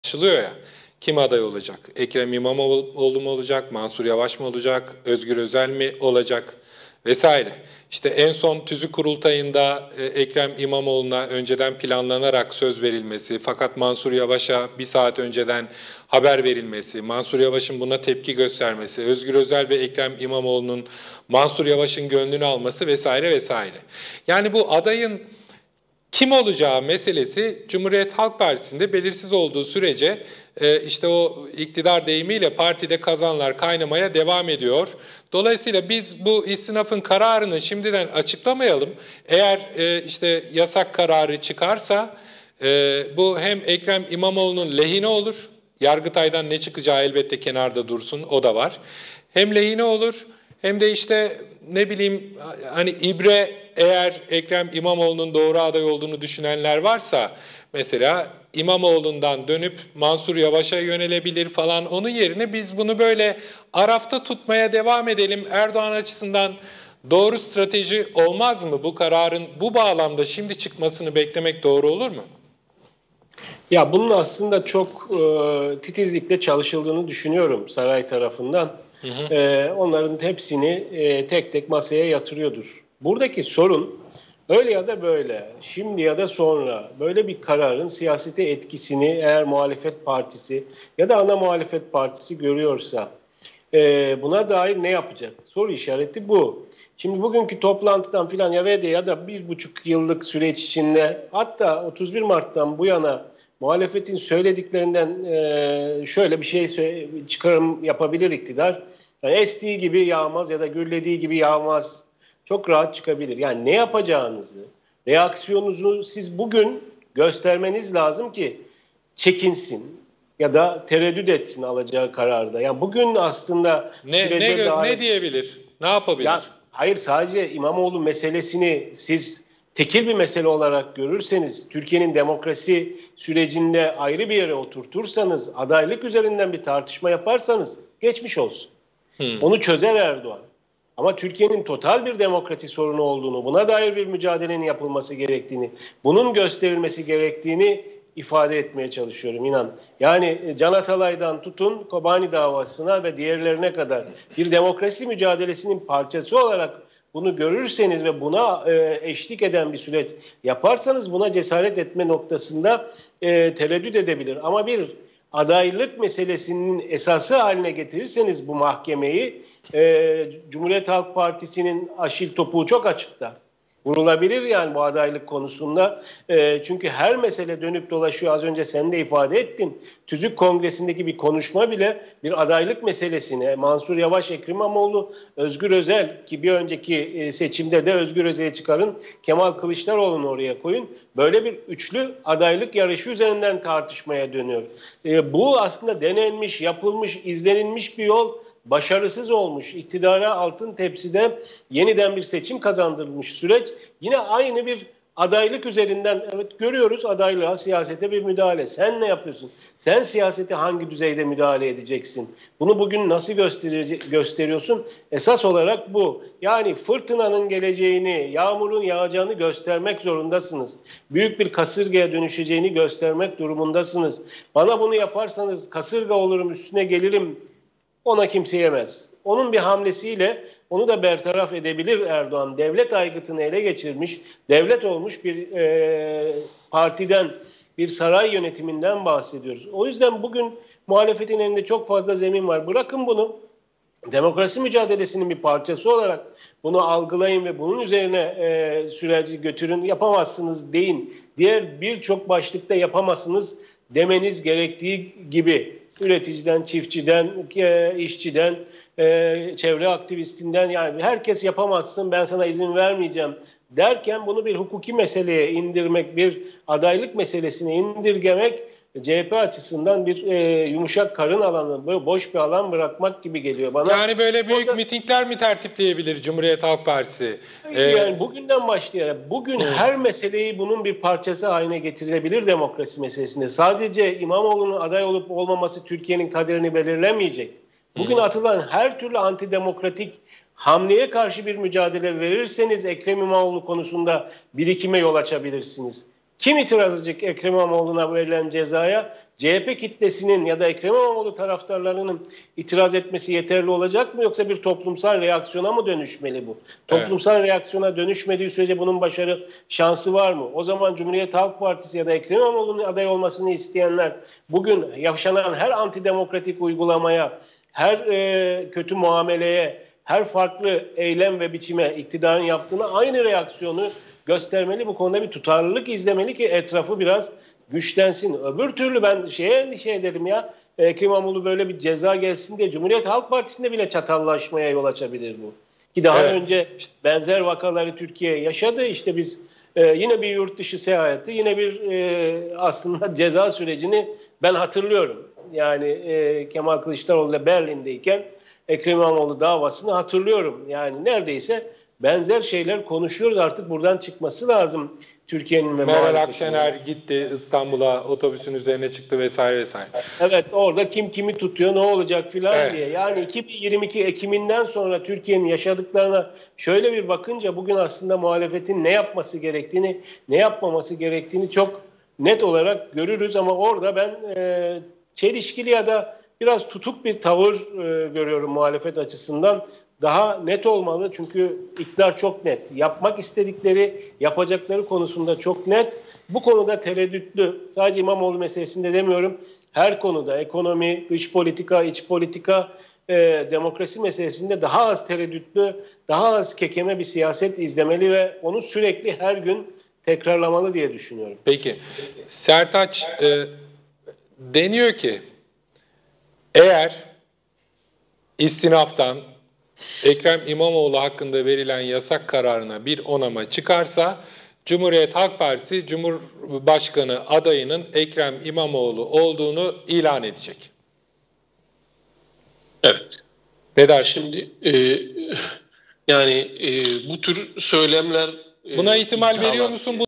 tartışılıyor ya. Kim aday olacak? Ekrem İmamoğlu mu olacak? Mansur Yavaş mı olacak? Özgür Özel mi olacak? Vesaire. İşte en son tüzük kurultayında Ekrem İmamoğlu'na önceden planlanarak söz verilmesi, fakat Mansur Yavaş'a bir saat önceden haber verilmesi, Mansur Yavaş'ın buna tepki göstermesi, Özgür Özel ve Ekrem İmamoğlu'nun Mansur Yavaş'ın gönlünü alması vesaire vesaire. Yani bu adayın kim olacağı meselesi Cumhuriyet Halk Partisi'nde belirsiz olduğu sürece işte o iktidar deyimiyle partide kazanlar kaynamaya devam ediyor. Dolayısıyla biz bu istinafın kararını şimdiden açıklamayalım. Eğer işte yasak kararı çıkarsa bu hem Ekrem İmamoğlu'nun lehine olur. Yargıtay'dan ne çıkacağı elbette kenarda dursun, o da var. Hem lehine olur hem de işte ne bileyim hani ibre, eğer Ekrem İmamoğlu'nun doğru aday olduğunu düşünenler varsa mesela İmamoğlu'ndan dönüp Mansur Yavaş'a yönelebilir falan. Onun yerine biz bunu böyle arafta tutmaya devam edelim. Erdoğan açısından doğru strateji olmaz mı? Bu kararın bu bağlamda şimdi çıkmasını beklemek doğru olur mu? Ya bunun aslında çok titizlikle çalışıldığını düşünüyorum saray tarafından. Hı hı. Onların hepsini tek tek masaya yatırıyordur. Buradaki sorun öyle ya da böyle, şimdi ya da sonra böyle bir kararın siyasete etkisini eğer muhalefet partisi ya da ana muhalefet partisi görüyorsa buna dair ne yapacak? Soru işareti bu. Şimdi bugünkü toplantıdan filan ya da 1,5 yıllık süreç içinde, hatta 31 Mart'tan bu yana muhalefetin söylediklerinden şöyle bir şey çıkarım yapabilir iktidar. Yani estiği gibi yağmaz ya da gürlediği gibi yağmaz. Çok rahat çıkabilir. Yani ne yapacağınızı, reaksiyonunuzu siz bugün göstermeniz lazım ki çekinsin ya da tereddüt etsin alacağı kararda. Yani bugün aslında sürece Ne dair... diyebilir? Ne yapabilir? Ya hayır, sadece İmamoğlu meselesini siz tekil bir mesele olarak görürseniz, Türkiye'nin demokrasi sürecinde ayrı bir yere oturtursanız, adaylık üzerinden bir tartışma yaparsanız geçmiş olsun. Onu çözer Erdoğan. Ama Türkiye'nin total bir demokrasi sorunu olduğunu, buna dair bir mücadelenin yapılması gerektiğini, bunun gösterilmesi gerektiğini ifade etmeye çalışıyorum, inan. Yani Can Atalay'dan tutun Kobani davasına ve diğerlerine kadar bir demokrasi mücadelesinin parçası olarak bunu görürseniz ve buna eşlik eden bir süreç yaparsanız, buna cesaret etme noktasında tereddüt edebilir. Ama bir adaylık meselesinin esası haline getirirseniz bu mahkemeyi, Cumhuriyet Halk Partisi'nin aşil topuğu çok açıkta. Vurulabilir yani bu adaylık konusunda. Çünkü her mesele dönüp dolaşıyor. Az önce sen de ifade ettin. Tüzük Kongresi'ndeki bir konuşma bile bir adaylık meselesine, Mansur Yavaş, Ekrem İmamoğlu, Özgür Özel, ki bir önceki seçimde de Özgür Özel'i çıkarın, Kemal Kılıçdaroğlu'nu oraya koyun. Böyle bir üçlü adaylık yarışı üzerinden tartışmaya dönüyor. Bu aslında denenmiş, yapılmış, izlenilmiş bir yol. Başarısız olmuş, iktidara altın tepside yeniden bir seçim kazandırılmış süreç. Yine aynı bir adaylık üzerinden, evet, görüyoruz adaylığa, siyasete bir müdahale. Sen ne yapıyorsun? Sen siyasete hangi düzeyde müdahale edeceksin? Bunu bugün nasıl gösteriyorsun? Esas olarak bu. Yani fırtınanın geleceğini, yağmurun yağacağını göstermek zorundasınız. Büyük bir kasırgaya dönüşeceğini göstermek durumundasınız. Bana bunu yaparsanız kasırga olurum, üstüne gelirim. Ona kimse yemez. Onun bir hamlesiyle onu da bertaraf edebilir Erdoğan. Devlet aygıtını ele geçirmiş, devlet olmuş bir partiden, bir saray yönetiminden bahsediyoruz. O yüzden bugün muhalefetin elinde çok fazla zemin var. Bırakın bunu, demokrasi mücadelesinin bir parçası olarak bunu algılayın ve bunun üzerine süreci götürün. Yapamazsınız deyin. Diğer birçok başlıkta yapamazsınız demeniz gerektiği gibi, üreticiden, çiftçiden, işçiden, çevre aktivistinden, yani herkes yapamazsın, ben sana izin vermeyeceğim derken bunu bir hukuki meseleye indirmek, bir adaylık meselesine indirgemek CHP açısından bir yumuşak karın alanı, böyle boş bir alan bırakmak gibi geliyor bana. Yani böyle büyük mitingler mi tertipleyebilir Cumhuriyet Halk Partisi? Yani bugünden başlayarak, bugün her meseleyi bunun bir parçası haline getirilebilir demokrasi meselesinde. Sadece İmamoğlu'nun aday olup olmaması Türkiye'nin kaderini belirlemeyecek. Bugün atılan her türlü antidemokratik hamleye karşı bir mücadele verirseniz Ekrem İmamoğlu konusunda birikime yol açabilirsiniz. Kim itiraz edecek Ekrem İmamoğlu'na verilen cezaya? CHP kitlesinin ya da Ekrem İmamoğlu taraftarlarının itiraz etmesi yeterli olacak mı, yoksa bir toplumsal reaksiyona mı dönüşmeli bu? Toplumsal reaksiyona dönüşmediği sürece bunun başarı şansı var mı? O zaman Cumhuriyet Halk Partisi ya da Ekrem İmamoğlu'nun aday olmasını isteyenler bugün yaşanan her antidemokratik uygulamaya, her kötü muameleye, her farklı eylem ve biçime iktidarın yaptığına aynı reaksiyonu göstermeli. Bu konuda bir tutarlılık izlemeli ki etrafı biraz güçlensin. Öbür türlü ben endişe ederim ya. Ekrem İmamoğlu böyle bir ceza gelsin diye Cumhuriyet Halk Partisi'nde bile çatallaşmaya yol açabilir bu. Ki daha önce benzer vakaları Türkiye yaşadı. İşte biz yine bir yurt dışı seyahati, yine bir aslında ceza sürecini ben hatırlıyorum. Yani Kemal Kılıçdaroğlu ile Berlin'deyken Ekrem İmamoğlu davasını hatırlıyorum. Yani neredeyse benzer şeyler konuşuyoruz. Artık buradan çıkması lazım Türkiye'nin ve Meral Akşener gitti İstanbul'a, otobüsün üzerine çıktı vesaire vesaire. Evet, orada kim kimi tutuyor, ne olacak filan diye. Yani 2022 Ekim'inden sonra Türkiye'nin yaşadıklarına şöyle bir bakınca bugün aslında muhalefetin ne yapması gerektiğini, ne yapmaması gerektiğini çok net olarak görürüz. Ama orada ben çelişkili ya da biraz tutuk bir tavır görüyorum muhalefet açısından. Daha net olmalı çünkü iktidar çok net. Yapmak istedikleri, yapacakları konusunda çok net. Bu konuda tereddütlü. Sadece İmamoğlu meselesinde demiyorum. Her konuda ekonomi, dış politika, iç politika, demokrasi meselesinde daha az tereddütlü, daha az kekeme bir siyaset izlemeli ve onu sürekli her gün tekrarlamalı diye düşünüyorum. Peki. Sertaç deniyor ki eğer istinaftan Ekrem İmamoğlu hakkında verilen yasak kararına bir onama çıkarsa Cumhuriyet Halk Partisi Cumhurbaşkanı adayının Ekrem İmamoğlu olduğunu ilan edecek. Evet. Ne dersin? Şimdi yani bu tür söylemler buna ihtimal veriyor musun?